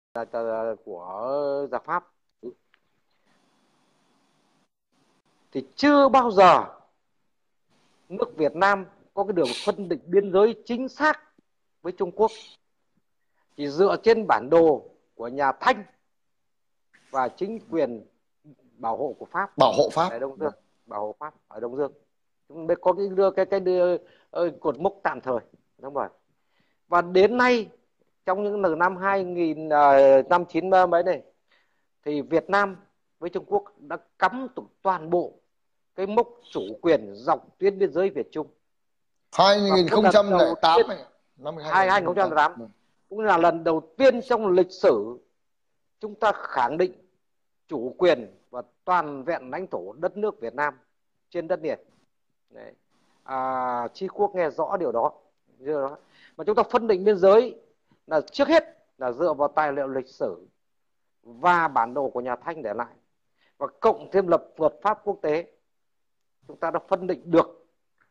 của giặc Pháp thì chưa bao giờ nước Việt Nam có cái đường phân định biên giới chính xác với Trung Quốc. Chỉ dựa trên bản đồ của nhà Thanh và chính quyền bảo hộ của Pháp, bảo hộ Pháp ở Đông Dương, bảo hộ Pháp ở Đông Dương, chúng mới có cái đưa cột mốc tạm thời, đúng rồi. Và đến nay trong những năm 2000 năm 9 mấy này thì Việt Nam với Trung Quốc đã cắm toàn bộ cái mốc chủ quyền dọc tuyến biên giới Việt Trung. 2008 này, năm 2008 cũng là lần đầu tiên trong lịch sử chúng ta khẳng định chủ quyền và toàn vẹn lãnh thổ đất nước Việt Nam trên đất liền. Đấy. Chi Quốc nghe rõ điều đó. Mà chúng ta phân định biên giới là trước hết là dựa vào tài liệu lịch sử và bản đồ của nhà Thanh để lại, và cộng thêm luật pháp quốc tế, chúng ta đã phân định được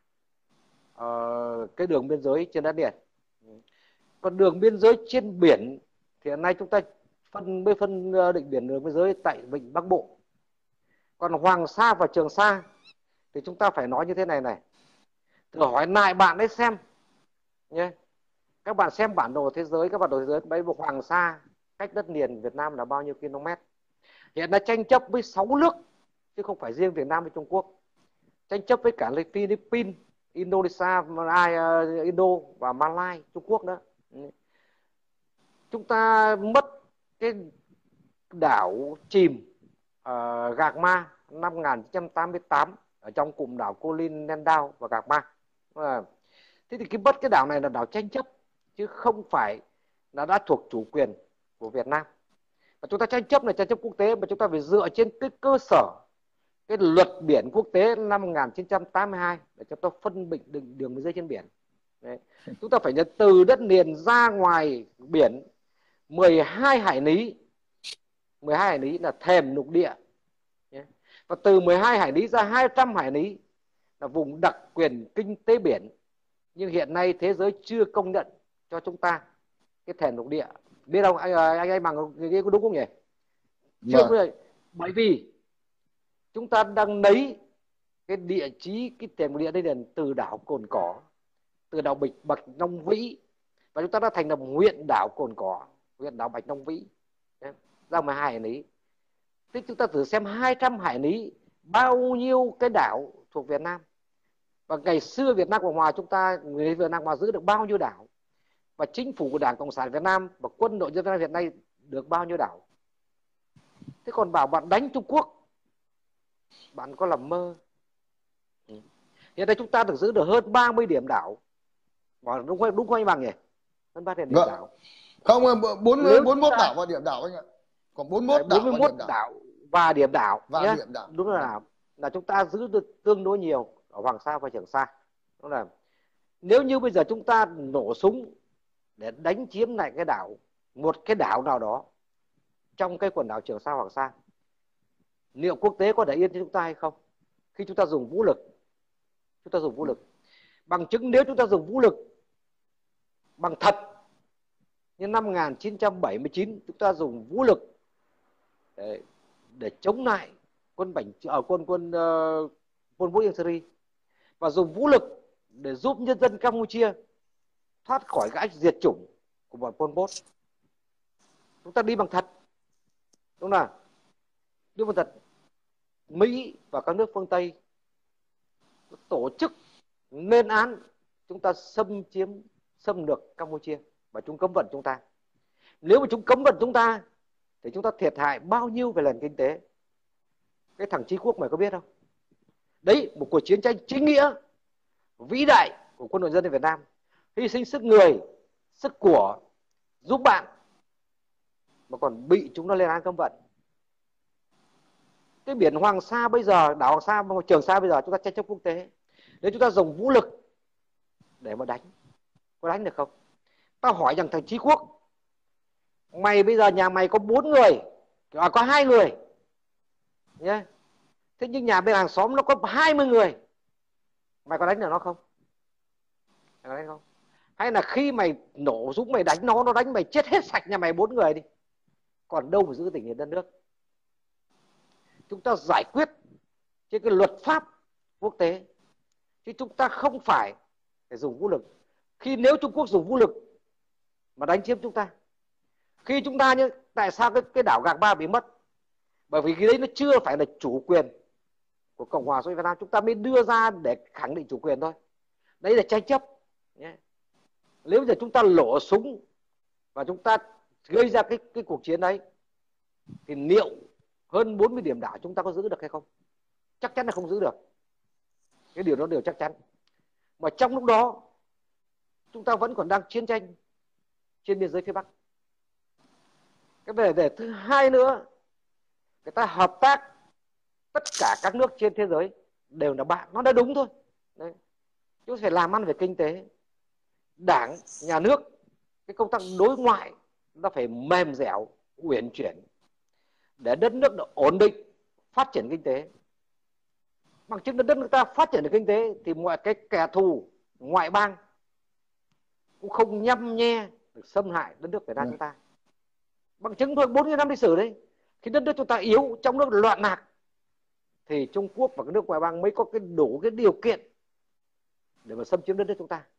cái đường biên giới trên đất liền. Còn đường biên giới trên biển thì hiện nay chúng ta phân định đường biên giới tại vịnh Bắc Bộ. Còn Hoàng Sa và Trường Sa thì chúng ta phải nói như thế này này. Thử hỏi lại bạn ấy xem nhé. Các bạn xem bản đồ thế giới, các bản đồ thế giới bây giờ Hoàng Sa cách đất liền Việt Nam là bao nhiêu km? Hiện nay tranh chấp với 6 nước chứ không phải riêng Việt Nam với Trung Quốc. Tranh chấp với cả Philippines, Indonesia, Indo và Malai, Trung Quốc nữa. Chúng ta mất cái đảo chìm Gạc Ma năm 1988 ở trong cụm đảo Cô Linh, Landau và Gạc Ma. Thế thì cái mất cái đảo này là đảo tranh chấp chứ không phải là đã thuộc chủ quyền của Việt Nam. Và chúng ta tranh chấp này tranh chấp quốc tế, mà chúng ta phải dựa trên cái cơ sở cái luật biển quốc tế năm 1982 để cho ta phân định đường biên giới trên biển. Đấy. Chúng ta phải nhận từ đất liền ra ngoài biển 12 hải lý. 12 hải lý là thềm lục địa. Và từ 12 hải lý ra 200 hải lý là vùng đặc quyền kinh tế biển. Nhưng hiện nay thế giới chưa công nhận cho chúng ta cái thềm lục địa. Biết không anh bằng cái có đúng không nhỉ? Chưa công nhận. Bởi vì chúng ta đang lấy cái địa chí, cái thềm lục địa đây là từ đảo Cồn Cỏ, từ đảo Bạch Long Vĩ, và chúng ta đã thành lập huyện đảo Cồn Cỏ, huyện đảo Bạch Long Vĩ ra 12 hải lý. Thế chúng ta thử xem 200 hải lý bao nhiêu cái đảo thuộc Việt Nam. Và ngày xưa Việt Nam Cộng Hòa chúng ta, người Việt Nam Cộng Hòa giữ được bao nhiêu đảo, và chính phủ của Đảng Cộng sản Việt Nam và quân đội nhân dân Việt Nam hiện nay được bao nhiêu đảo. Thế còn bảo bạn đánh Trung Quốc, bạn có làm mơ. Hiện nay chúng ta được giữ được hơn 30 điểm đảo. Đúng không anh Bằng nhỉ? Hơn 30 điểm đảo. Không, 41 đảo và điểm đảo anh ạ. Còn 41 đảo và điểm đảo. Và điểm đảo. Đúng là chúng ta giữ được tương đối nhiều ở Hoàng Sa và Trường Sa. Đúng là nếu như bây giờ chúng ta nổ súng để đánh chiếm lại cái đảo, một cái đảo nào đó trong cái quần đảo Trường Sa, Hoàng Sa, liệu quốc tế có để yên cho chúng ta hay không? Khi chúng ta dùng vũ lực, chúng ta dùng vũ lực. Bằng chứng nếu chúng ta dùng vũ lực bằng thật như năm 1979 chúng ta dùng vũ lực để chống lại quân Pol Pot Ieng Seri, và dùng vũ lực để giúp nhân dân Campuchia thoát khỏi cái ách diệt chủng của bọn Pol Pot. Chúng ta đi bằng thật, đúng không? Đi bằng thật. Mỹ và các nước phương Tây tổ chức lên án chúng ta xâm lược Campuchia và chúng cấm vận chúng ta. Nếu mà chúng cấm vận chúng ta thì chúng ta thiệt hại bao nhiêu về nền kinh tế? Cái thằng Chi Quốc mày có biết không? Đấy, một cuộc chiến tranh chính nghĩa vĩ đại của quân đội nhân dân Việt Nam, hy sinh sức người, sức của giúp bạn, mà còn bị chúng nó lên án cấm vận. Cái biển Hoàng Sa bây giờ, đảo Hoàng Sa, Trường Sa bây giờ chúng ta tranh chấp quốc tế. Nếu chúng ta dùng vũ lực để mà đánh, có đánh được không? Ta hỏi rằng thằng Chí Quốc, mày bây giờ nhà mày có 4 người, có 2 người nhé. Thế nhưng nhà bên hàng xóm nó có 20 người, mày có đánh được nó không? Mày có đánh không? Hay là khi mày nổ súng mày đánh nó đánh mày chết hết sạch nhà mày 4 người đi, còn đâu mà giữ tình hình đất nước. Chúng ta giải quyết trên cái luật pháp quốc tế, chứ chúng ta không phải dùng vũ lực. Khi nếu Trung Quốc dùng vũ lực mà đánh chiếm chúng ta, khi chúng ta nhé, tại sao cái đảo Gạc Ba bị mất? Bởi vì cái đấy nó chưa phải là chủ quyền của Cộng hòa xã hội Việt Nam, chúng ta mới đưa ra để khẳng định chủ quyền thôi. Đấy là tranh chấp nhé. Nếu giờ chúng ta nổ súng và chúng ta gây ra cái cuộc chiến đấy, thì liệu hơn 40 điểm đảo chúng ta có giữ được hay không? Chắc chắn là không giữ được. Cái điều đó đều chắc chắn. Mà trong lúc đó chúng ta vẫn còn đang chiến tranh trên biên giới phía Bắc. Cái vấn đề thứ hai nữa, người ta hợp tác, tất cả các nước trên thế giới đều là bạn, nó đã đúng thôi. Đấy. Chúng ta phải làm ăn về kinh tế. Đảng, nhà nước, cái công tác đối ngoại nó phải mềm dẻo, uyển chuyển để đất nước nó ổn định, phát triển kinh tế. Bằng chứng đất nước ta phát triển được kinh tế thì mọi cái kẻ thù ngoại bang cũng không nhăm nhe được xâm hại đất nước Việt Nam chúng ta. Bằng chứng thôi, 40 năm lịch sử đấy, khi đất nước chúng ta yếu, trong nước loạn lạc, thì Trung Quốc và các nước ngoại bang mới có cái đủ cái điều kiện để mà xâm chiếm đất nước chúng ta.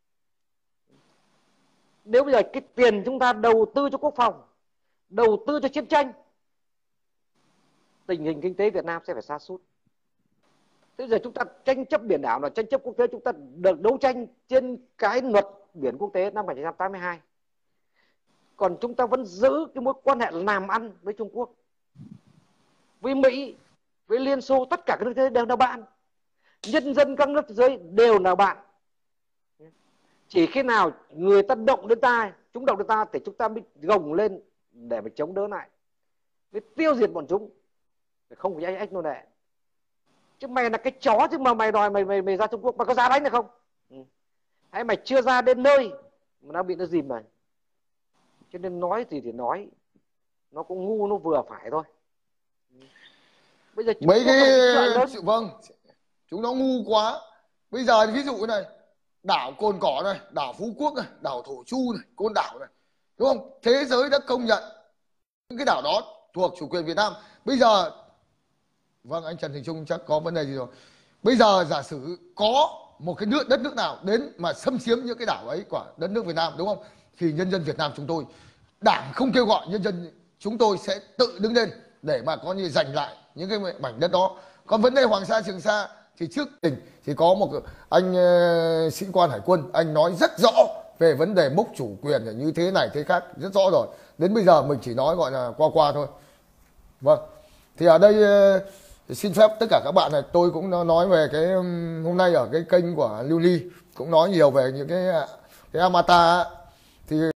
Nếu bây giờ cái tiền chúng ta đầu tư cho quốc phòng, đầu tư cho chiến tranh, tình hình kinh tế Việt Nam sẽ phải sa sút. Thế giờ chúng ta tranh chấp biển đảo là tranh chấp quốc tế, chúng ta được đấu tranh trên cái luật biển quốc tế năm 1982. Còn chúng ta vẫn giữ cái mối quan hệ làm ăn với Trung Quốc, với Mỹ, với Liên Xô, tất cả các nước thế giới đều là bạn. Nhân dân các nước thế giới đều là bạn. Chỉ khi nào người ta động đến ta, chúng động đến ta, thì chúng ta mới gồng lên để mà chống đỡ lại, mới tiêu diệt bọn chúng, không phải ách nô lệ. Chứ mày là cái chó chứ mà mày đòi mày ra Trung Quốc, mày có ra đánh được không? Hay mày chưa ra đến nơi mà nó bị nó dìm mày. Cho nên nói gì thì nói, nó cũng ngu, nó vừa phải thôi. Bây giờ mấy cái vâng, chúng nó ngu quá. Bây giờ ví dụ này, đảo Cồn Cỏ này, đảo Phú Quốc này, đảo Thổ Chu này, Côn Đảo này, đúng không? Thế giới đã công nhận những cái đảo đó thuộc chủ quyền Việt Nam. Bây giờ, vâng, anh Trần Thành Trung chắc có vấn đề gì rồi. Bây giờ giả sử có một cái đất nước nào đến mà xâm chiếm những cái đảo ấy của đất nước Việt Nam, đúng không? Thì nhân dân Việt Nam chúng tôi, đảng không kêu gọi, nhân dân chúng tôi sẽ tự đứng lên để mà có như giành lại những cái mảnh đất đó. Còn vấn đề Hoàng Sa, Trường Sa thì trước tình thì có một anh sĩ quan hải quân, anh nói rất rõ về vấn đề mốc chủ quyền là như thế này thế khác, rất rõ rồi. Đến bây giờ mình chỉ nói gọi là qua qua thôi. Vâng, thì ở đây xin phép tất cả các bạn này, tôi cũng nói về cái hôm nay ở cái kênh của Lưu Ly cũng nói nhiều về những cái Amata thì